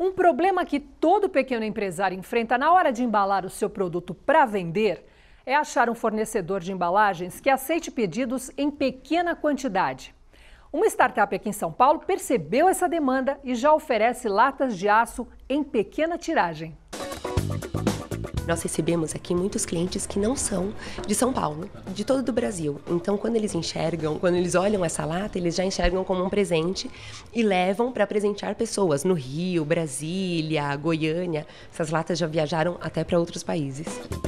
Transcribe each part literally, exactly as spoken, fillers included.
Um problema que todo pequeno empresário enfrenta na hora de embalar o seu produto para vender é achar um fornecedor de embalagens que aceite pedidos em pequena quantidade. Uma startup aqui em São Paulo percebeu essa demanda e já oferece latas de aço em pequena tiragem. Nós recebemos aqui muitos clientes que não são de São Paulo, de todo o Brasil. Então, quando eles enxergam, quando eles olham essa lata, eles já enxergam como um presente e levam para presentear pessoas no Rio, Brasília, Goiânia. Essas latas já viajaram até para outros países.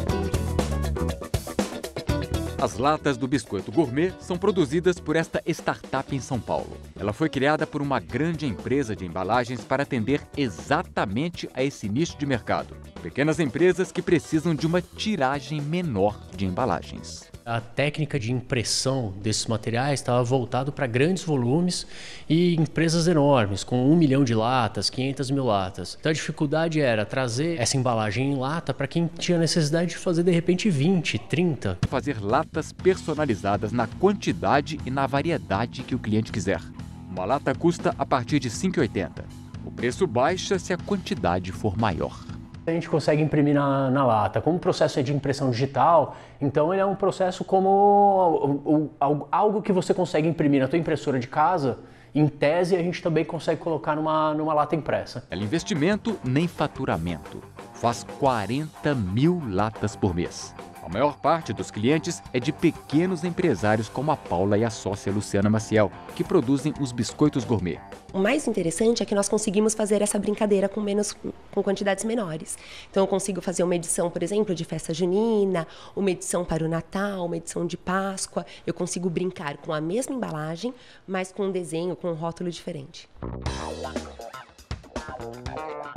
As latas do Biscoito Gourmet são produzidas por esta startup em São Paulo. Ela foi criada por uma grande empresa de embalagens para atender exatamente a esse nicho de mercado. Pequenas empresas que precisam de uma tiragem menor de embalagens. A técnica de impressão desses materiais estava voltado para grandes volumes e empresas enormes, com um milhão de latas, quinhentas mil latas. Então a dificuldade era trazer essa embalagem em lata para quem tinha necessidade de fazer de repente vinte, trinta. Fazer latas personalizadas na quantidade e na variedade que o cliente quiser. Uma lata custa a partir de cinco reais e oitenta centavos. O preço baixa se a quantidade for maior. A gente consegue imprimir na, na lata. Como o processo é de impressão digital, então ele é um processo como o, o, algo que você consegue imprimir na tua impressora de casa. Em tese, a gente também consegue colocar numa, numa lata impressa. É investimento nem faturamento. Faz quarenta mil latas por mês. A maior parte dos clientes é de pequenos empresários como a Paula e a sócia Luciana Maciel, que produzem os biscoitos gourmet. O mais interessante é que nós conseguimos fazer essa brincadeira com, menos, com quantidades menores. Então eu consigo fazer uma edição, por exemplo, de festa junina, uma edição para o Natal, uma edição de Páscoa. Eu consigo brincar com a mesma embalagem, mas com um desenho, com um rótulo diferente.